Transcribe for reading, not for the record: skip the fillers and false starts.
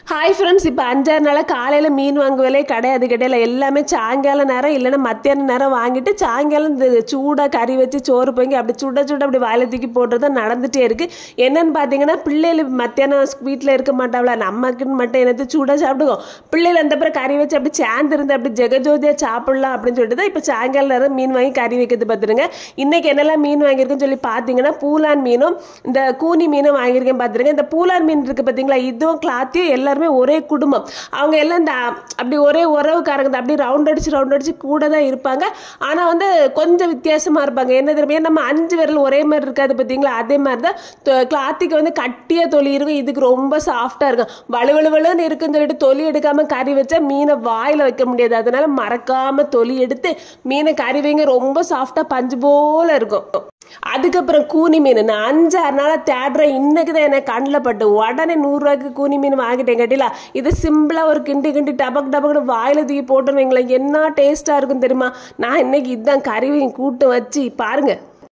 Hi friends, இப்போ 5-6 நாளாக காலையில் மீன் வாங்குவதே கிடையாது. எல்லாமே சாயங்கால நேரம் இல்லைன்னா மத்தியான நேரம் வாங்கிட்டு சாயங்காலம் இந்த சூடாக கறி வச்சு சோறு பொங்கி அப்படி சுட அப்படி வாயில தூக்கி போடுறது நடந்துகிட்டே இருக்குது. என்னன்னு பார்த்தீங்கன்னா, பிள்ளைகள் மத்தியானம் வீட்டில் இருக்க மாட்டாங்களா, நமக்குன்னு மட்டும் என்னது சூடாக சாப்பிடுவோம். பிள்ளைகள் அந்த அப்புறம் கறி வச்சு அப்படி சேர்ந்துருந்து அப்படி ஜெகஜோதியாக சாப்பிடலாம் அப்படின்னு சொல்லிட்டு தான் இப்போ சாயங்கால நேரம் மீன் வாங்கி கறி வைக்கிறது பார்த்துருங்க. இன்றைக்கி என்னெல்லாம் மீன் வாங்கியிருக்குன்னு சொல்லி பார்த்தீங்கன்னா, பூலான் மீனும் இந்த கூனி மீனும் வாங்கியிருக்கேன் பார்த்துருங்க. இந்த பூலான் மீன் இருக்குது பார்த்தீங்களா, இதுவும் கிளாத்தியும் எல்லாருமே ஒரே குடும்பம். அவங்க எல்லாம் இந்த அப்படி ஒரே உறவுக்காரங்க தான். அப்படி ரவுண்ட் அடிச்சு கூட தான் இருப்பாங்க. ஆனா வந்து கொஞ்சம் வித்தியாசமா இருப்பாங்க. என்ன தெரியுமா, நம்ம 5 விரல் ஒரே மாதிரி இருக்காது பார்த்தீங்களா, அதே மாதிரி தான் கிளாத்திக்கு வந்து கட்டியா தொலி இருக்கும். இதுக்கு ரொம்ப சாஃப்டா இருக்கும். வலுவலுன்னு இருக்குன்னு சொல்லிட்டு தொலி எடுக்காம கறி வச்சா மீனை வாயில வைக்க முடியாது. அதனால மறக்காம தொலி எடுத்து மீனை கறி வைங்க. ரொம்ப சாஃப்டா பஞ்சு போல இருக்கும். அதுக்கப்புறம் கூனி மீன் நான் 5-6 நாளாக தேடுறேன். இன்னைக்கு தான் எனக்கு கண்ணில் பட்டு உடனே 100 ரூபாய்க்கு கூனி மீன் வாங்கிட்டேன். கட்டிலா இது சிம்பிளாக ஒரு கிண்டி டபக்குன்னு வாயில தூக்கி போட்டுருவீங்களா, என்ன டேஸ்ட்டாக இருக்கும் தெரியுமா. நான் இன்னைக்கு இதுதான் கறி கூட்டு வச்சு பாருங்க.